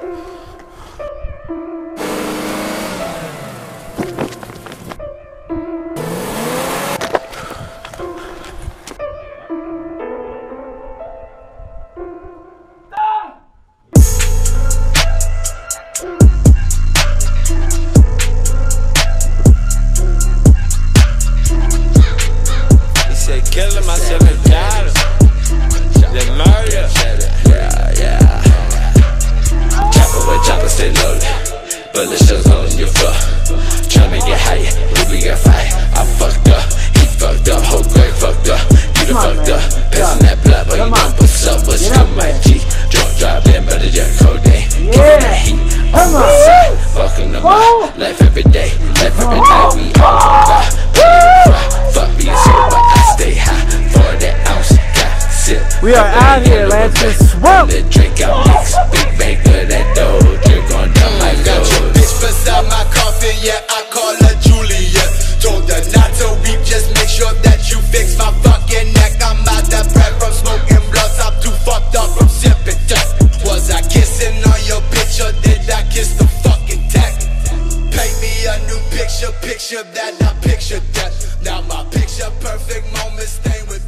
Killing myself and got the murder. Yeah. Chopper stay loaded. Bullet shells on your floor. Tryna get high, we got fight. I fucked up, he fucked up, whole grade fucked up. You done fucked up, passing that blood, but you know what's up, what's up, my G. Drunk driving, better just codeine. Kicking that heat, on my side, fucking them up. Life every day, life every night, we all gon' die. Fuck being sober, I stay high for that ounce. Got sip. We are out here, Lance. Swamp. Drink out mix, big bank of that dough. Drink on down my got your bitch beside my coffin, yeah, I call her Juliet. Told her not to weep, just make sure that you fix my fucking neck. I'm out that breath from smoking blunts, I'm too fucked up from sipping tech. Was I kissing on your bitch or did I kiss the fucking tech? Paint me a new picture that I picture death. Now my picture perfect moment stained with